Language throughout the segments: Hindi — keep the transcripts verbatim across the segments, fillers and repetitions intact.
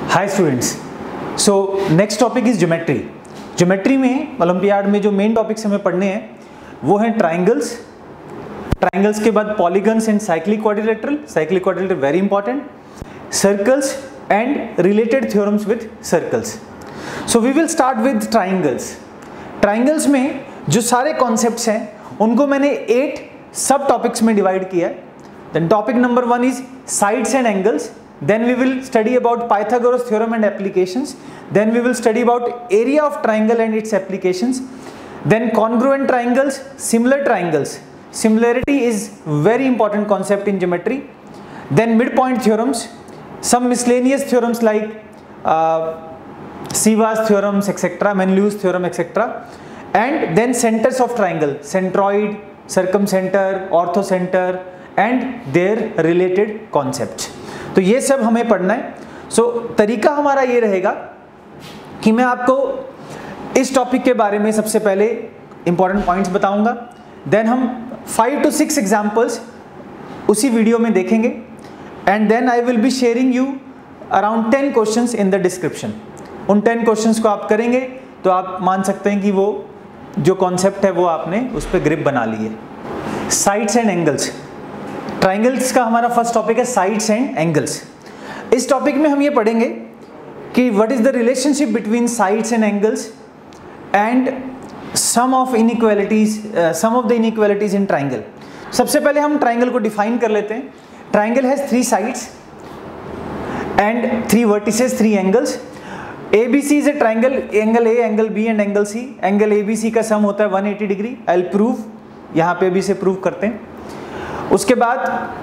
Hi students, so next topic is geometry. Geometry में ओलंपियाड में जो मेन टॉपिक्स हमें पढ़ने हैं वो हैं ट्राइंगल्स, ट्राइंगल्स के बाद polygons and cyclic quadrilateral, cyclic quadrilateral very important, circles and related theorems with circles. So we will start with triangles. Triangles में जो सारे कॉन्सेप्ट्स हैं उनको मैंने एट सब टॉपिक्स में डिवाइड किया है। Then topic number one is sides and angles, then we will study about Pythagoras theorem and applications, then we will study about area of triangle and its applications, then congruent triangles, similar triangles. Similarity is very important concept in geometry. Then midpoint theorems, some miscellaneous theorems like uh, Siva's theorems, etc., Menelau's theorem, etc., and then centers of triangle, centroid, circumcenter, orthocenter and their related concepts. तो ये सब हमें पढ़ना है। सो so, तरीका हमारा ये रहेगा कि मैं आपको इस टॉपिक के बारे में सबसे पहले इंपॉर्टेंट पॉइंट्स बताऊंगा, देन हम फाइव टू सिक्स एग्जांपल्स उसी वीडियो में देखेंगे and then I will be sharing you around ten questions in the description. उन टेन क्वेश्चंस को आप करेंगे तो आप मान सकते हैं कि वो जो कॉन्सेप्ट है वो आपने उस पर ग्रिप बना ली है। साइड्स एंड एंगल्स, ट्राइंगल्स का हमारा फर्स्ट टॉपिक है साइड्स एंड एंगल्स। इस टॉपिक में हम ये पढ़ेंगे कि what is the relationship between sides and angles and sum of inequalities, sum of the inequalities in triangle. सबसे पहले हम ट्राइंगल को डिफाइन कर लेते हैं। Triangle has three sides and three vertices, three angles. A B C is a triangle, angle A, angle B and angle C. Angle A B सी का सम होता है one eighty degree. I will prove, यहाँ पे भी से प्रूव करते हैं। उसके बाद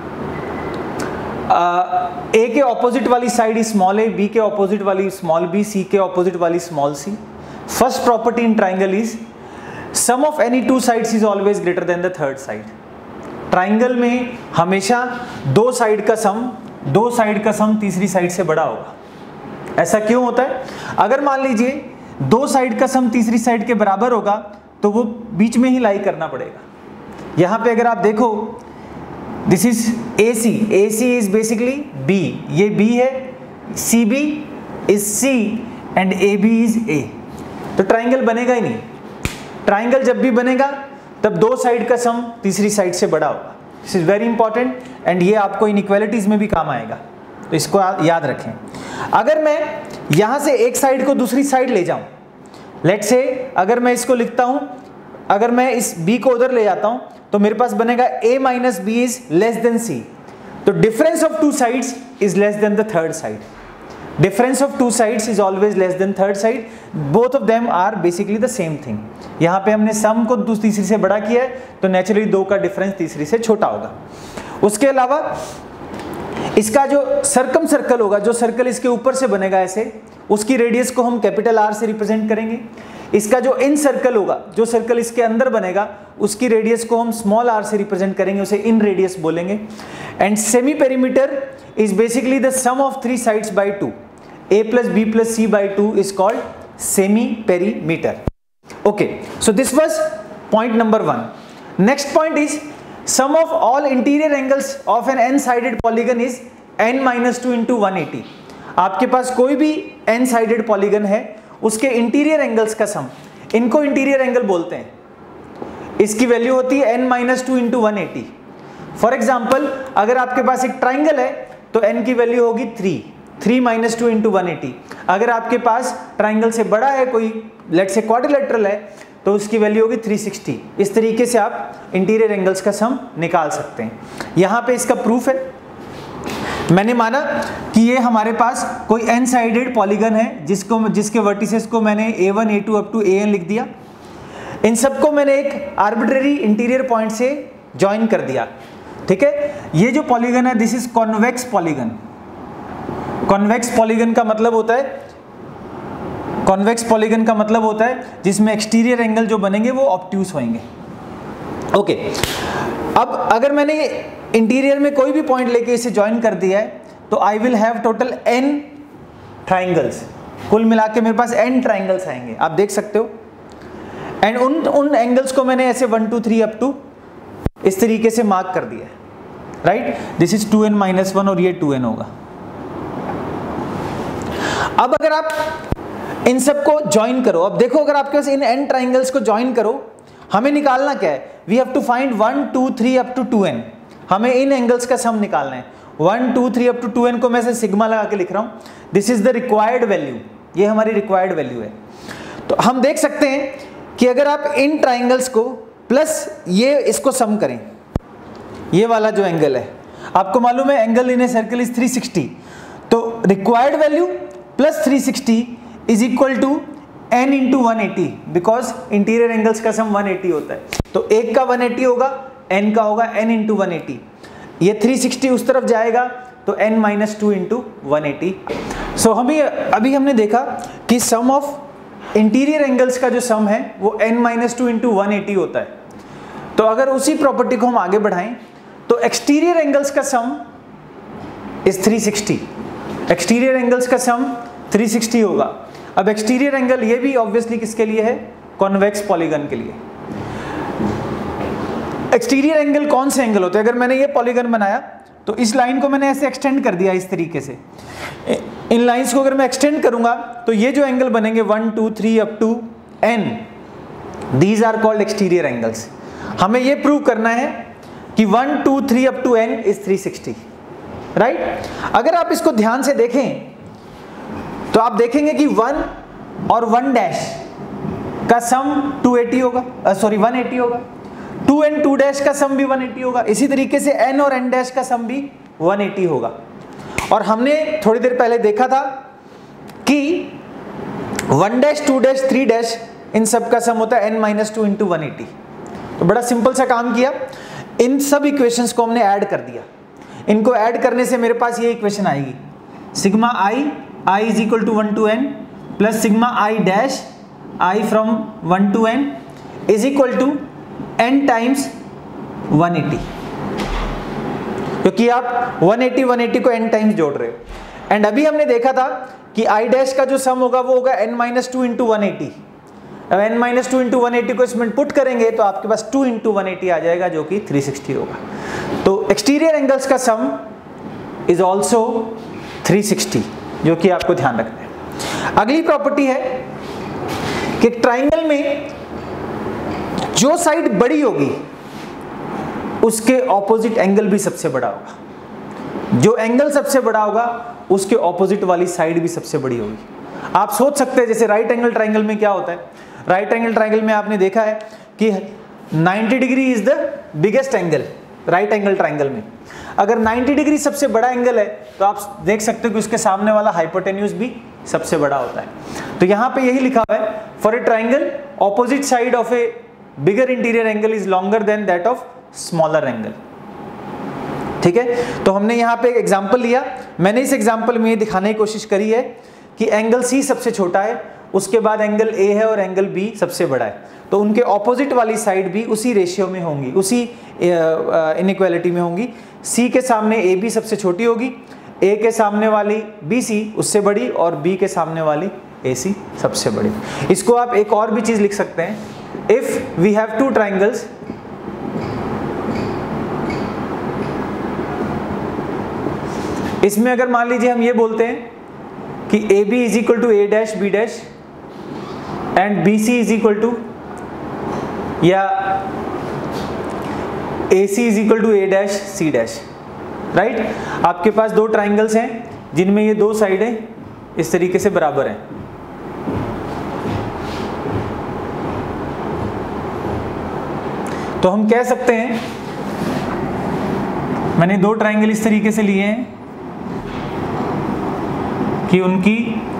ए के ऑपोजिट वाली साइड स्मॉल ए, बी के ऑपोजिट वाली स्मॉल बी, सी के ऑपोजिट वाली small C. First property in triangle is sum of any two sides is always greater than the third side. Triangle में हमेशा दो साइड का सम, दो साइड का सम तीसरी साइड से बड़ा होगा। ऐसा क्यों होता है? अगर मान लीजिए दो साइड का सम तीसरी साइड के बराबर होगा तो वो बीच में ही लाई करना पड़ेगा। यहां पे अगर आप देखो, this is A C, A C is basically B, ये बी है, C B is C and A B is A. तो ट्राइंगल बनेगा ही नहीं। ट्राइंगल जब भी बनेगा तब दो साइड का सम तीसरी साइड से बड़ा होगा। This is very important and ये आपको इनइक्वालिटीज में भी काम आएगा, तो इसको याद रखें। अगर मैं यहां से एक साइड को दूसरी साइड ले जाऊं, लेट्स से अगर मैं इसको लिखता हूं, अगर मैं इस बी को उधर ले जाता हूं तो मेरे पास बनेगा a minus B is less than C. तो difference of two sides is less than the third side. Difference of two sides is always less than third side. Both of them are basically the same thing. यहाँ पे हमने सम को तीसरी से बड़ा किया है तो नेचुरली दो का डिफरेंस तीसरी से छोटा होगा। उसके अलावा इसका जो सर्कम सर्कल होगा, जो सर्कल इसके ऊपर से बनेगा ऐसे, उसकी रेडियस को हम कैपिटल आर से रिप्रेजेंट करेंगे। इसका जो इन सर्कल होगा, जो सर्कल इसके अंदर बनेगा, उसकी रेडियस को हम स्मॉल आर से रिप्रेजेंट करेंगे, उसे इन रेडियस बोलेंगे। And semi perimeter is basically the sum of three sides by two. A plus B plus C by two is called semi perimeter. Okay, so this was point number one. Next point is sum of all interior angles of an N sided polygon is N minus two into one eighty. आपके पास कोई भी एन साइडेड पॉलीगन है, उसके इंटीरियर एंगल्स का सम, इनको इंटीरियर एंगल बोलते हैं। इसकी वैल्यू होती है n minus two into one eighty. For example अगर आपके पास एक ट्राइंगल है तो n की वैल्यू होगी three, three minus two into one eighty. अगर आपके पास ट्राइंगल से बड़ा है कोई, लेट्स से क्वाड्रिलेटरल है, तो उसकी वैल्यू होगी थ्री सिक्सटी। इस तरीके से आप इंटीरियर एंगल्स का सम निकाल सकते हैं। यहाँ पे इसका प्रूफ है। मैंने माना कि ये हमारे पास कोई एन साइडेड पॉलीगन है जिसको जिसके वर्टिसेस को मैंने A one A two up to A N लिख दिया। इन सबको मैंने एक आर्बिट्रेरी इंटीरियर पॉइंट से ज्वाइन कर दिया। ठीक है, ये जो पॉलीगन है this is convex polygon. Convex polygon का मतलब होता है कॉन्वेक्स पॉलीगन का मतलब होता है जिसमें एक्सटीरियर एंगल जो बनेंगे वो ऑब्ट्यूस होंगे। ओके, अब अगर मैंने इंटीरियर में कोई भी पॉइंट लेके इसे ज्वाइन कर दिया है तो I will have total N triangles. कुल मिला के मेरे पास एन ट्राइंगल्स आएंगे, आप देख सकते हो। एंड उन उन एंगल्स को मैंने ऐसे one two three up to इस तरीके से मार्क कर दिया है, right. This is two N minus one और ये टू एन होगा। अब अगर आप इन सबको ज्वाइन करो, अब देखो अगर आपके पास इन एन ट्राइंगल्स को ज्वाइन करो, हमें निकालना क्या है, we have to find one two three up to two N, हमें इन एंगल्स का सम निकालना है। One two three up to two N को मैं से सिग्मा लगा के लिख रहा हूं, this is the required value, ये हमारी रिक्वायर्ड वैल्यू है। तो हम देख सकते हैं कि अगर आप इन ट्राइंगल्स को प्लस ये इसको सम करें, ये वाला जो एंगल है, आपको मालूम है angle in a circle is three sixty, तो required value plus three sixty is equal to n into one eighty, because interior angles का सम वन एटी होता है। तो एक का वन एटी होगा, n का होगा n इंटू वन एटी, ये थ्री सिक्सटी उस तरफ जाएगा तो n minus two into one eighty. So हमें अभी हमने देखा कि सम ऑफ इंटीरियर एंगल्स का जो सम है वो n minus two into one eighty होता है। तो अगर उसी प्रॉपर्टी को हम आगे बढ़ाएं तो एक्सटीरियर एंगल्स का sum is three sixty, exterior angles का सम थ्री सिक्सटी होगा। अब एक्सटीरियर एंगल ये भी ऑब्वियसली किसके लिए है, कॉन्वेक्स पॉलीगन के लिए। एक्सटीरियर एंगल कौन से एंगल होते हैं, अगर मैंने ये पॉलीगन बनाया तो इस लाइन को मैंने ऐसे एक्सटेंड कर दिया इस तरीके से, इन लाइंस को अगर मैं एक्सटेंड करूंगा तो ये जो एंगल बनेंगे one two three up to N, these are called exterior angles. हमें ये प्रूव करना है कि one two three up to N is three sixty, right. अगर आप इसको ध्यान से देखें तो आप देखेंगे कि वन और वन डैश का सम टू एटी होगा, सॉरी वन एटी होगा, टू एंड टू डैश का सम भी वन एटी होगा, इसी तरीके से n और n डैश का सम भी वन एटी होगा। और हमने थोड़ी देर पहले देखा था कि one dash two dash three dash इन सब का सम होता है n minus two into one eighty. तो बड़ा सिंपल सा काम किया, इन सब इक्वेशंस को हमने ऐड कर दिया। इनको ऐड करने से मेरे पास ये इक्वेशन आएगी, sigma I I is equal to one to N plus sigma I dash I from one to N is equal to N times one eighty, क्योंकि आप वन एटी वन एटी को n टाइम्स जोड़ रहे हो। एंड अभी हमने देखा था कि i डैश का जो सम होगा वो होगा n minus two into one eighty. अब n minus two into one eighty को इसमें पुट करेंगे तो आपके पास टू इंटू वन एटी आ जाएगा जो कि थ्री सिक्सटी होगा। तो एक्सटीरियर एंगल्स का sum is also three sixty, जो कि आपको ध्यान रखना है। अगली प्रॉपर्टी है कि ट्राइंगल में जो साइड बड़ी होगी उसके ऑपोजिट एंगल भी सबसे बड़ा होगा, जो एंगल सबसे बड़ा होगा उसके ऑपोजिट वाली साइड भी सबसे बड़ी होगी। आप सोच सकते हैं जैसे राइट एंगल ट्राइंगल में क्या होता है, राइट एंगल ट्राइंगल में आपने देखा है कि ninety degree is the biggest angle right angle triangle में। अगर नाइंटी डिग्री सबसे बड़ा एंगल है तो आप देख सकते हो कि उसके सामने वाला हाइपोटेन्यूज भी सबसे बड़ा होता है। तो यहाँ पे यही लिखा हुआ है, for a triangle opposite side of a bigger interior angle is longer than that of smaller angle. ठीक है, तो हमने यहाँ पे एक एग्जाम्पल लिया। मैंने इस एग्जाम्पल में ये दिखाने की कोशिश करी है कि एंगल सी सबसे छोटा है, उसके बाद एंगल ए है और एंगल बी सबसे बड़ा है, तो उनके ऑपोजिट वाली साइड भी उसी रेशियो में होंगी, उसी इनइक्वालिटी में होंगी। सी के सामने ए बी सबसे छोटी होगी, ए के सामने वाली बी सी उससे बड़ी और बी के सामने वाली ए सी सबसे बड़ी। इसको आप एक और भी चीज लिख सकते हैं, if we have two triangles इसमें अगर मान लीजिए हम ये बोलते हैं कि A B is equal to A dash B dash and B C is equal to, या A C is equal to A dash C dash, right. आपके पास दो ट्राइंगल्स हैं जिनमें ये दो साइडें इस तरीके से बराबर हैं। तो हम कह सकते हैं, मैंने दो ट्राइंगल इस तरीके से लिए हैं कि उनकी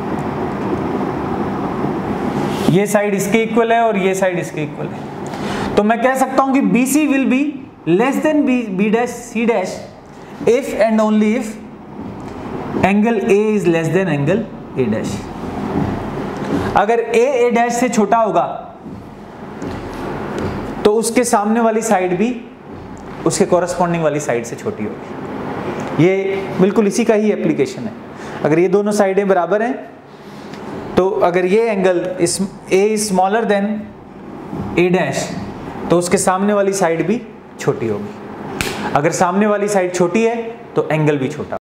ये साइड इसके इक्वल है और ये साइड इसके इक्वल है। तो मैं कह सकता हूं कि B C will be less than B B dash C dash if and only if angle A is less than angle A dash. अगर ए ए डैश से छोटा होगा तो उसके सामने वाली साइड भी उसके कॉरस्पॉन्डिंग वाली साइड से छोटी होगी। ये बिल्कुल इसी का ही एप्लीकेशन है। अगर ये दोनों साइडें बराबर हैं तो अगर ये एंगल इस A is smaller than A dash तो उसके सामने वाली साइड भी छोटी होगी। अगर सामने वाली साइड छोटी है तो एंगल भी छोटा।